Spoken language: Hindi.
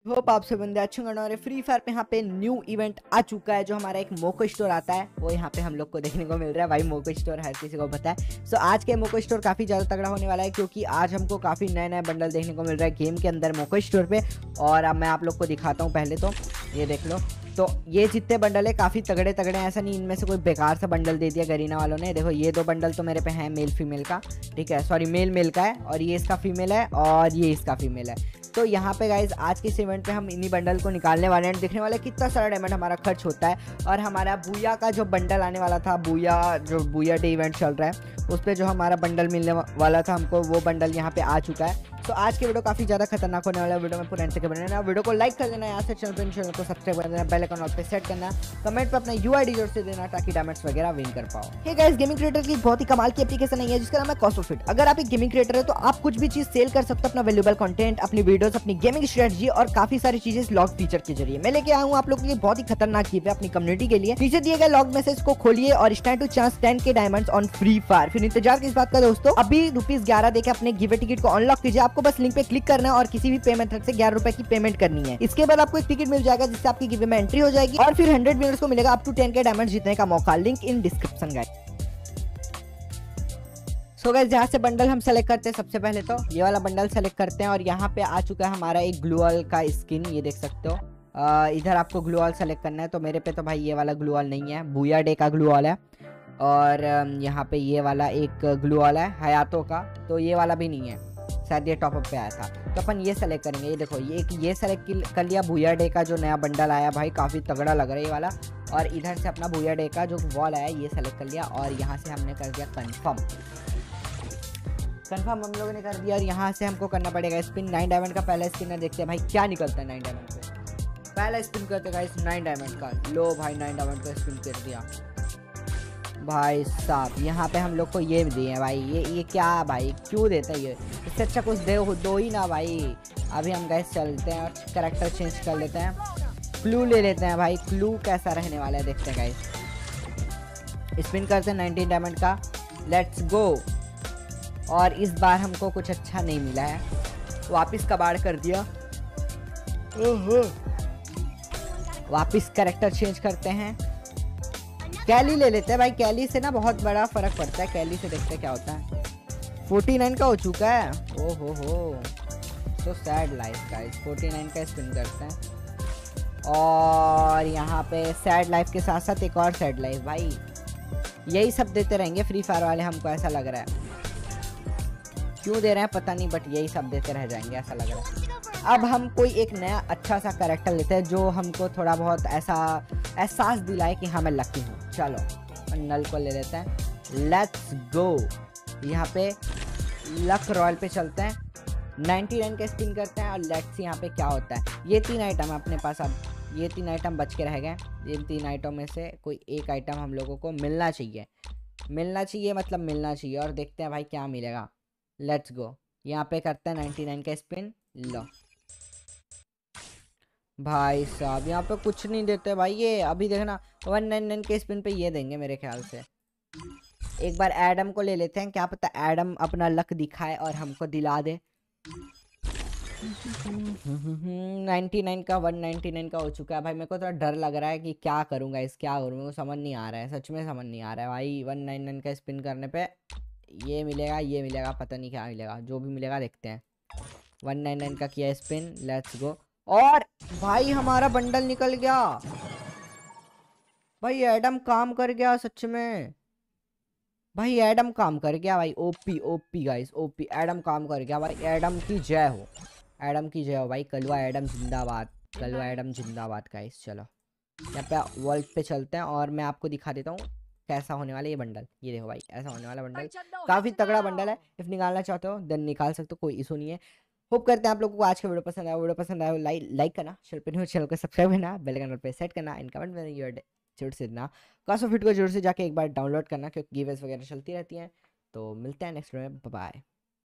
होप आप सब बंदे अच्छे होंगे। और फ्री फायर पे यहाँ पे न्यू इवेंट आ चुका है, जो हमारा एक मोको स्टोर आता है वो यहाँ पे हम लोग को देखने को मिल रहा है। भाई मोको स्टोर हर किसी को पता है। सो आज के मोको स्टोर काफ़ी ज़्यादा तगड़ा होने वाला है, क्योंकि आज हमको काफ़ी नए नए बंडल देखने को मिल रहा है गेम के अंदर मोको स्टोर पे। और अब मैं आप लोग को दिखाता हूँ। पहले तो ये देख लो, तो ये जितने बंडल है काफ़ी तगड़े तगड़े हैं। ऐसा नहीं इनमें से कोई बेकार सा बंडल दे दिया गरीना वालों ने। देखो ये 2 बंडल तो मेरे पे हैं मेल फीमेल का, ठीक है, सॉरी मेल मेल का है, और ये इसका फीमेल है और ये इसका फीमेल है। तो यहाँ पे गाइज आज के इस इवेंट पे हम इन्हीं बंडल को निकालने वाले हैं। देखने वाले कितना सारा डायमंड हमारा खर्च होता है। और हमारा बूया का जो बंडल आने वाला था, जो बूया डे इवेंट चल रहा है उस पर जो हमारा बंडल मिलने वाला था हमको, वो बंडल यहाँ पे आ चुका है। तो आज की वीडियो काफ़ी ज़्यादा खतरनाक होने वाला है। वीडियो में पूरा एंड तक बने रहना, वीडियो को लाइक कर देना, यहाँ से चैनल को सब्सक्राइब कर देना, बेल आइकन ऑल पे सेट करना, कमेंट पे अपना यूआईडी जोड़ से देना ताकि डायमंड्स वगैरह विन कर पाओ। हे गाइस, गेमिंग क्रिएटर की बहुत ही कमाल की एप्लीकेशन है जिसका नाम है कॉस्ट ऑफ इट। अगर आप एक गेमिंग क्रिएटर है तो आप कुछ भी चीज सेल कर सकते हो, अपना वैल्यूएबल कंटेंट, अपनी वीडियोस, अपनी गेमिंग स्ट्रेटजी और काफी सारी चीजें लॉग फीचर के जरिए मैं लेके आया हूँ आप लोगों के लिए बहुत ही खतरनाक चीज है अपनी कम्युनिटी के लिए। नीचे दिए गए लॉग मैसेज को खोलिए और stand to chance 10K diamonds on Free Fire. फिर इंतजार किस बात का दोस्तों, अभी ₹11 देके अपने गिवे टिकट को अनलॉक कीजिए। आपको बस लिंक पे क्लिक करना है और किसी भी पे मेथड से ₹11 की पेमेंट करनी है। इसके बाद आपको एक टिकट मिल जाएगा जिससे आपकी गिवे में एंट्री हो जाएगी और फिर 100 विनर्स को मिलेगा अप टू 10K डायमंड जीतने का मौका। Link in description guys. So guys, जहाँ से बंडल हम सेलेक्ट करते हैं, सबसे पहले तो ये वाला बंडल सेलेक्ट करते हैं और यहाँ पे आ चुका है हमारा एक ग्लूअल का स्किन, ये देख सकते हो। इधर आपको ग्लूअल सेलेक्ट करना है। तो मेरे पे तो भाई ये वाला ग्लूअल नहीं है, बूया डे का ग्लूअल है। और यहाँ पे ये वाला एक ग्लूअल है हयातो का, तो ये वाला भी नहीं है, शायद ये टॉपअप पे आया था। तो अपन ये सेलेक्ट करेंगे। ये देखो, ये सेलेक्ट कर लिया। बूया डे का जो नया बंडल आया भाई काफ़ी तगड़ा लग रहा है ये वाला। और इधर से अपना बूया डे का जो वॉल आया ये सेलेक्ट कर लिया और यहाँ से हमने कर दिया कन्फर्म हम लोगों ने कर दिया। और यहाँ से हमको करना पड़ेगा स्पिन। 9 डायमंड का पहला स्पिन है, देखते हैं भाई क्या निकलता है 9 डायमंड पे। पहला स्पिन करते गाइस 9 डायमंड का। लो भाई 9 डायमंड का स्पिन कर दिया भाई साहब। यहाँ पे हम लोग को ये दिए हैं भाई, ये क्या भाई क्यों देते हैं ये, इससे अच्छा कुछ दो ही ना भाई। अभी हम गाइस चलते हैं और कैरेक्टर चेंज कर लेते हैं, क्लू ले लेते हैं भाई। क्लू कैसा रहने वाला है देखते हैं गाइस। स्पिन करते हैं 19 डायमंड का, लेट्स गो। और इस बार हमको कुछ अच्छा नहीं मिला है, वापिस कबाड़ कर दिया। वापिस कैरेक्टर चेंज करते हैं, कैली ले लेते हैं भाई। कैली से ना बहुत बड़ा फर्क पड़ता है, कैली से देखते हैं क्या होता है। 49 का हो चुका है, ओहो हो, तो सैड लाइफ गाइस। 49 का स्पिन करते हैं और यहाँ पे सैड लाइफ के साथ साथ एक और सैड लाइफ। भाई यही सब देते रहेंगे फ्री फायर वाले, हमको ऐसा लग रहा है। क्यों दे रहे हैं पता नहीं, बट यही सब देते रह जाएंगे ऐसा लग रहा है। अब हम कोई एक नया अच्छा सा कैरेक्टर लेते हैं जो हमको थोड़ा बहुत ऐसा एहसास दिलाए कि हाँ मैं लकी हूँ। चलो नल को ले लेते हैं, लेट्स गो। यहाँ पे लक रॉयल पे चलते हैं, 99 का स्पिन करते हैं और लेट्स यहाँ पे क्या होता है। ये 3 आइटम है अपने पास, अब ये 3 आइटम बच के रह गए। ये 3 आइटम में से कोई एक आइटम हम लोगों को मिलना चाहिए, मतलब मिलना चाहिए। और देखते हैं भाई क्या मिलेगा, लेट्स गो। यहाँ पे करते हैं 99 का स्पिन। लो भाई साहब, यहाँ पे कुछ नहीं देते भाई ये। अभी देखना 199 के स्पिन पे ये देंगे मेरे ख्याल से। एक बार एडम को ले लेते हैं, क्या पता एडम अपना लक दिखाए और हमको दिला दे। 99 का 199 का हो चुका है भाई। मेरे को थोड़ा डर लग रहा है कि क्या करूँगा, क्या करूँ, मेरे को समझ नहीं आ रहा है, सच में समझ नहीं आ रहा है भाई। 199 का स्पिन करने पे ये मिलेगा, पता नहीं क्या मिलेगा, जो भी मिलेगा देखते हैं। 199 का किया स्पिन, लेट्स गो। और भाई हमारा बंडल निकल गया भाई, एडम काम कर गया सच में भाई, एडम काम कर गया भाई। ओपी गाइस, ओपी एडम काम कर गया भाई। एडम की जय हो, एडम की जय हो भाई। कलवा एडम जिंदाबाद, कलवा एडम जिंदाबाद गाइस। चलो यहाँ पे वर्ल्ड पे चलते हैं और मैं आपको दिखा देता हूँ कैसा होने वाला ये बंडल। ये देखो भाई ऐसा होने वाला बंडल, काफी तगड़ा बंडल है। इफ निकालना चाहते हो देन निकाल सकते हो, कोई इशू नहीं है। होप करते हैं आप लोगों को आज का वीडियो पसंद आया लाइक करना, चैनल को सब्सक्राइब करना, बेल आइकन पे सेट करना, इन कमेंट में योर जरूर से देना। कॉस्ट ऑफ इट को जरूर से जाके एक बार डाउनलोड करना, क्योंकि गिवेस वगैरह चलती रहती हैं। तो मिलते हैं नेक्स्ट वीडियो में, बाय।